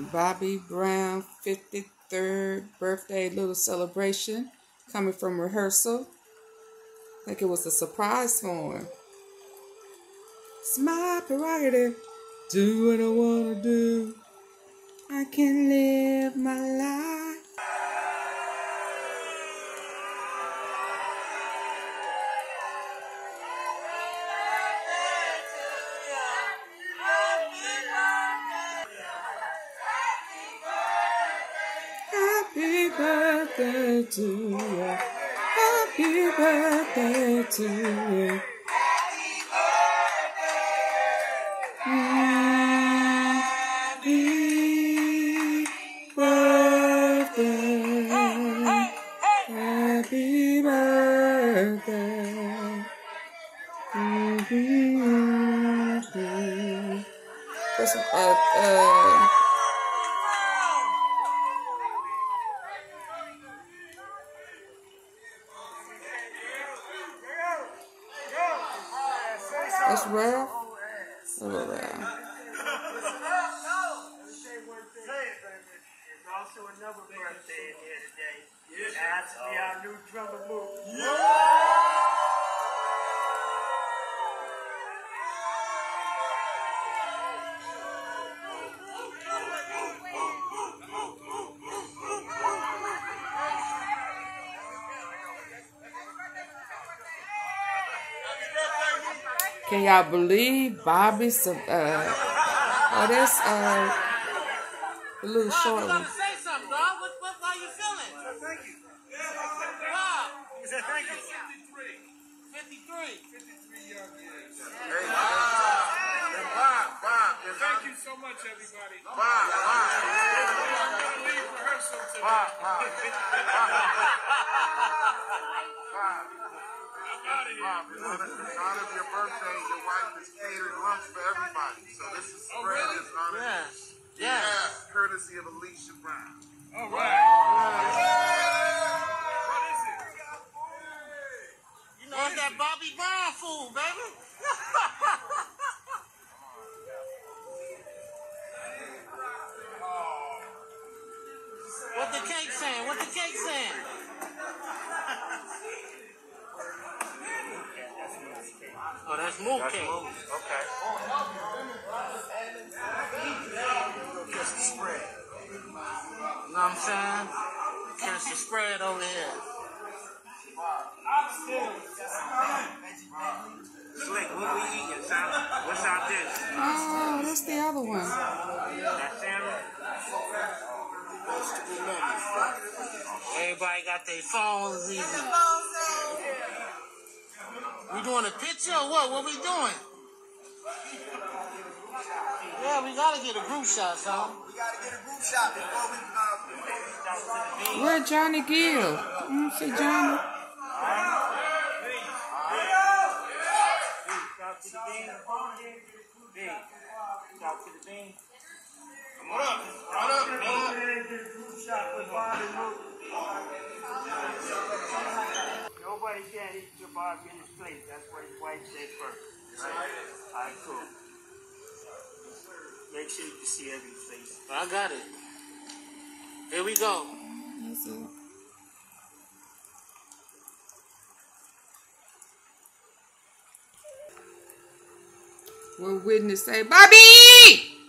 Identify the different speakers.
Speaker 1: Bobby Brown 53rd birthday little celebration coming from rehearsal. I think it was a surprise for him. It's my prerogative. Do what I want to do. I can live my life. Happy birthday to you. Happy birthday to you. Happy birthday. Happy birthday. That's Ralph. Hello, Ralph.
Speaker 2: There's also another birthday in here today. It has to be our new drummer move.
Speaker 1: Can y'all believe Bobby's oh, that's a little short one.
Speaker 3: Say something, dog. What are you feeling?
Speaker 2: Thank you.
Speaker 3: Wow.
Speaker 2: He said thank you.
Speaker 3: 53.
Speaker 2: 53 young years.
Speaker 4: Hey, Bob.
Speaker 2: Thank you so much, everybody.
Speaker 4: Bob.
Speaker 2: Leave rehearsal today.
Speaker 4: Bob. In honor of your birthday, your wife is catering lunch for everybody. So this is spread in honor of you.
Speaker 3: Yes.
Speaker 4: Courtesy of Alicia Brown.
Speaker 2: All right. What is it?
Speaker 3: You know, it's that Bobby Brown food, baby. What the cake saying? What the cake saying? Oh, that's moon cake.
Speaker 4: Okay.
Speaker 3: Catch the spread. You know what I'm saying? Catch the spread over here.
Speaker 4: Slick, what we eating, son? What's our dish?
Speaker 1: Oh, that's the other one.
Speaker 4: That salmon?
Speaker 3: Everybody got their phones easy. We doing a picture or what? What we doing? Yeah, we gotta get a group shot, son.
Speaker 2: We got to get a group shot before we
Speaker 1: Where Johnny Gill? See Johnny.
Speaker 2: Talk to the bean. Talk to the bean.
Speaker 4: What up?
Speaker 2: Nobody can eat your Bob in his place. That's what his wife said first. All right, cool. Make sure you can see every face.
Speaker 3: I got it. Here we go.
Speaker 1: That's it. We're witness say, Bobby!